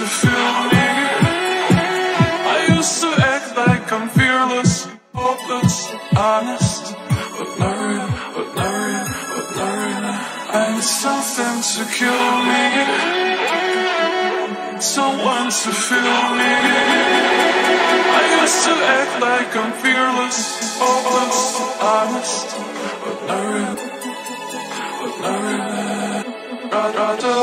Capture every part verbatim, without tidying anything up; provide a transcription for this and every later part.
to feel me. I used to act like I'm fearless, hopeless, honest, but not real, but not real, but not real. I need something to kill me, someone to feel me. I used to act like I'm fearless, hopeless, honest, but not real, but not real. I'd rather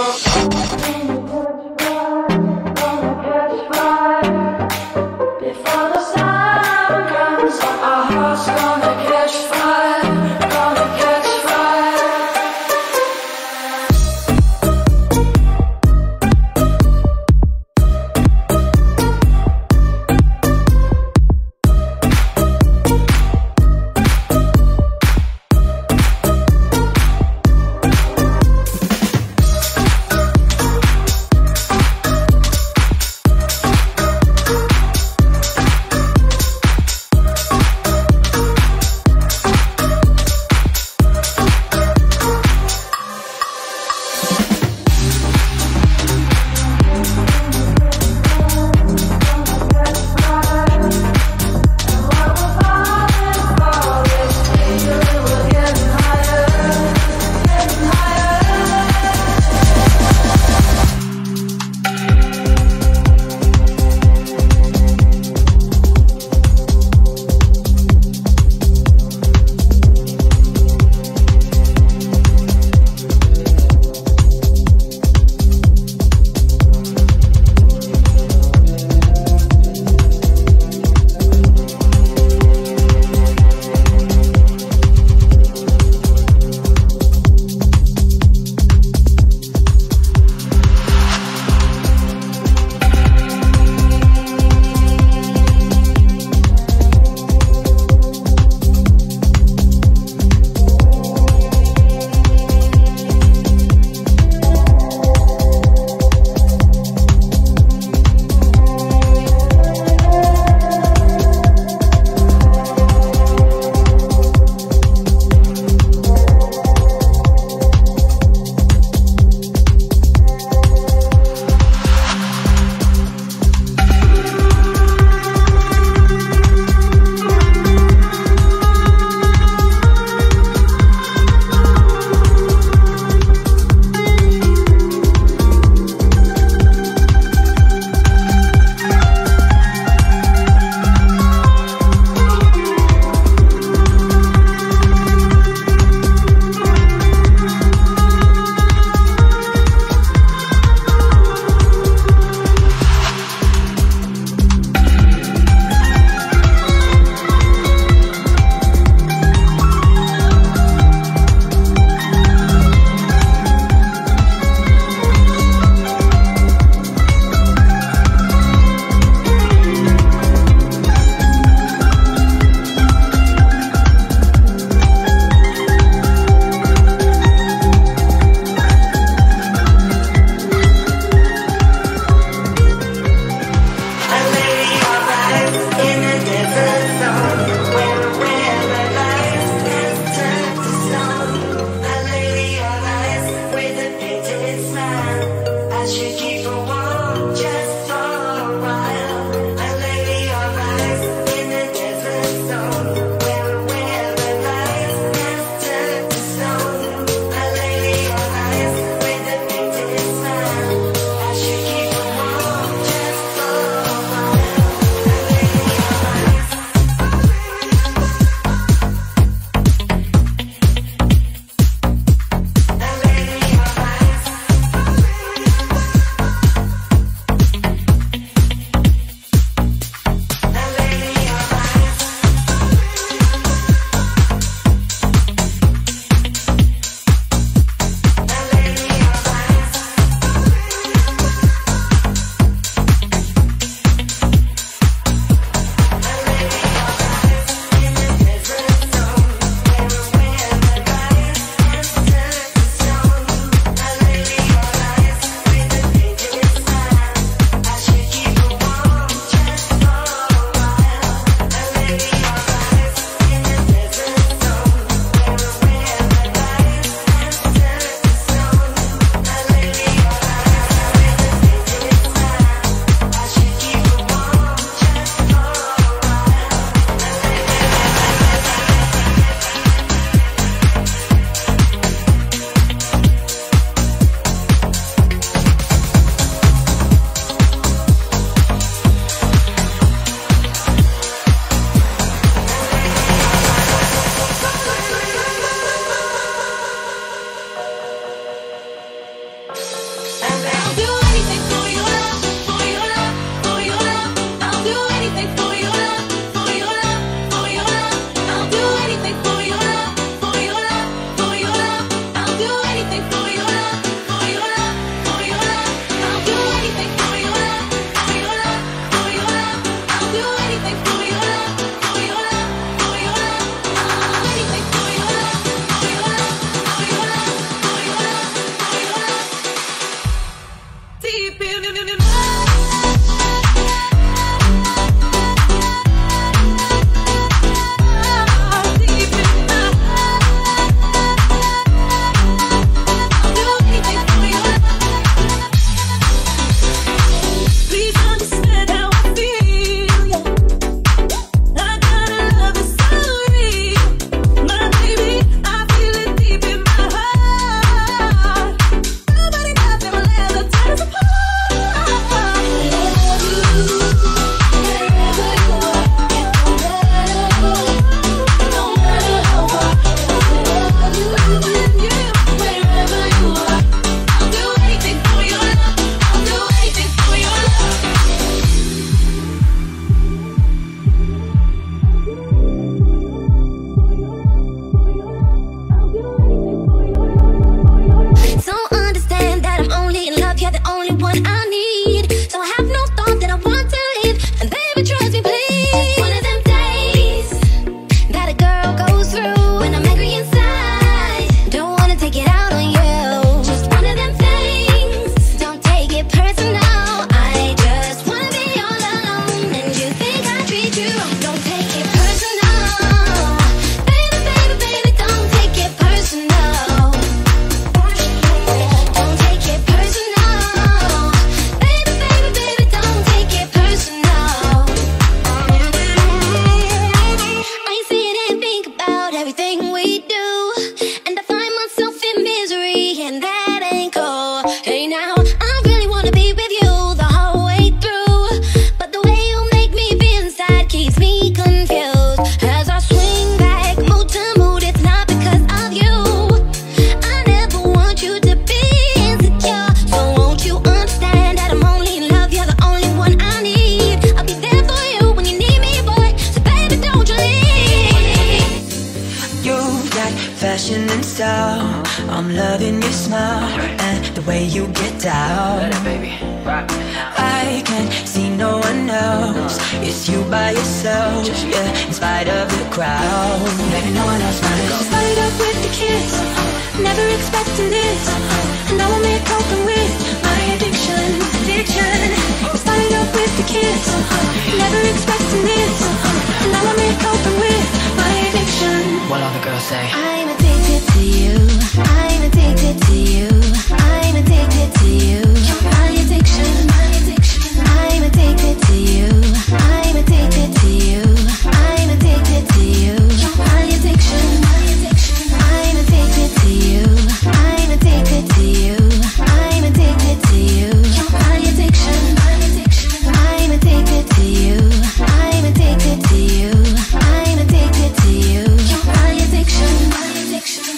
I'm loving your smile and the way you get down. Let it, baby. Rock it now. I can't see no one else. It's you by yourself, yeah, in spite of the crowd. Maybe no one else matters. Started off with the kiss, never expecting this. Now I'm here coping with my addiction, addiction. Started off with the kiss, never expecting this. Now I'm here coping with my addiction. What all the girls say? I'm addicted to you. I'm addicted to you. I'm addicted to you. My addiction, my addiction. I'm addicted to you. I'm addicted to you. I'm addicted to you. My addiction, my addiction. I'm addicted to you. I'm addicted to you. I'm addicted to you. My addiction, my addiction. I'm addicted to you. I'm addicted to you. I'm addicted to you. My addiction, my addiction.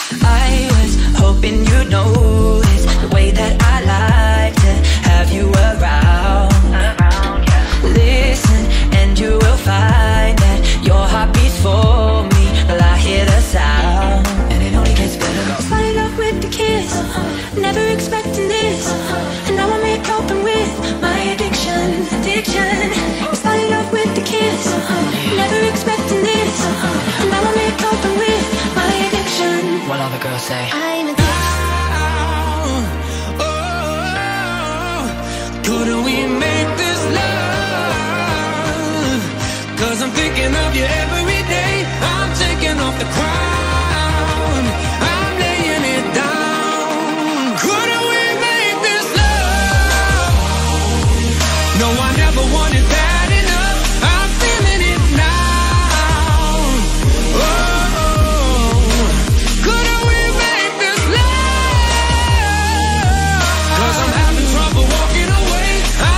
I was hoping you'd notice the way that I like to have you around. Listen and you will find that your heart beats for me while I hear the sound, and it only gets better. Started off with the kiss, never expecting this. And now I'm here coping with my addiction, addiction. Started off with the kiss, never expecting this. And now I'm here coping with my addiction. What all the girls say? I'm addicted. Oh, oh, couldn't we make this love? Cause I'm thinking of you every day. I'm taking off the crown, I'm laying it down. Couldn't we make this love? No, I never wanted bad enough. I'm feeling it now. Oh, couldn't we make this love? Cause I'm having trouble walking away.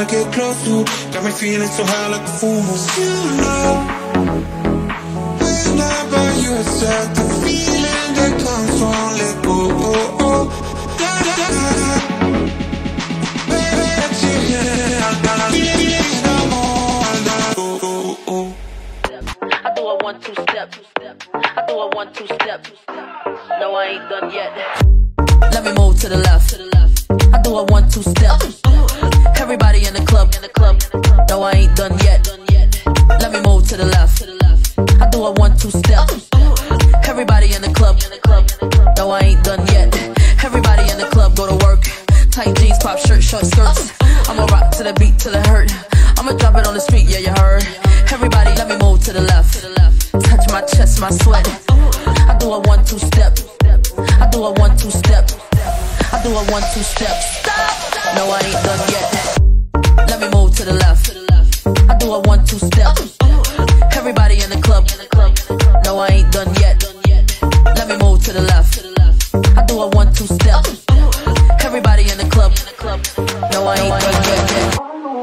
get close to. Got me feeling so high like a full moon. You know, when I'm by your side, the feeling that comes won't let go. Oh, oh. Da, da, da. I do a one two step. I do a one two step. No, I ain't done yet. Let me move to the left. I do a one two step. Everybody in the club, in the club. No, I ain't done yet. Let me move to the left. I do a one two step. Everybody in the club, in the club. No, I ain't done yet. Everybody in the club go to work. Tight jeans, pop shirt, short skirts. I'ma rock to the beat till it hurt. I'ma drop it on the street, yeah, you heard. Everybody, let me move to the left. Touch my chest, my sweat. I do a one two step. I do a one two step. I do a one two step. No, I ain't done yet. Let me move to the left. I do a one two step. Everybody in the club. No, I ain't done yet. Let me move to the left. I do a one two step. Everybody in the club. No, I ain't done yet.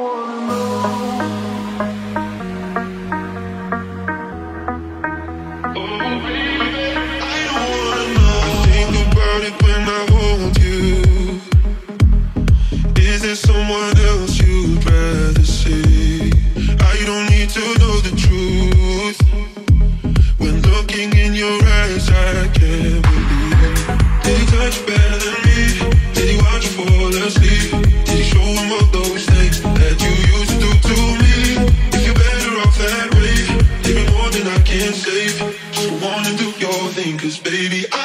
Someone else you'd rather see. I don't need to know the truth. When looking in your eyes, I can't believe. Did he touch better than me? Did he watch you fall asleep? Did he show him all those things that you used to do to me? If you're better off that way, give me more than I can say. Just wanna do your thing, cause baby I